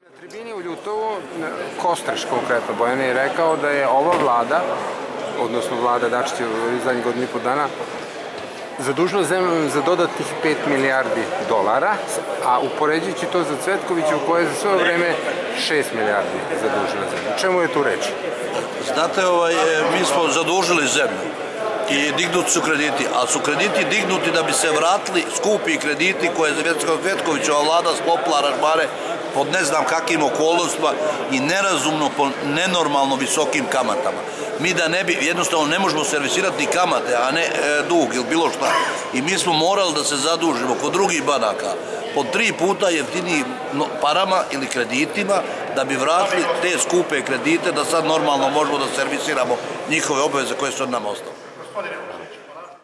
Na tribini u Ljutovu Kostreš konkretno Bojan je rekao da je ova vlada, odnosno vlada Dačića u zadnjih godinu i po dana, zadužila zemlju za dodatnih 5 milijardi dolara, a upoređujući to za Cvetkoviću koja je za sve vreme 6 milijardi zadužila zemlju. O čemu je tu reč? Znate, mi smo zadužili zemlju i dignuti su krediti, ali su krediti dignuti da bi se vratili skupi krediti koje je Cvetkovićova vlada sklopila aranžmane pod ne znam kakvim okolnostima i nerazumno po nenormalno visokim kamatama. Mi da ne bi, jednostavno ne možemo servisirati kamate, a ne dug ili bilo šta. I mi smo morali da se zadužimo kod drugih banaka po 3 puta jeftinijim parama ili kreditima da bi vratili te skupe kredite da sad normalno možemo da servisiramo njihove obaveze koje su od nama ostale.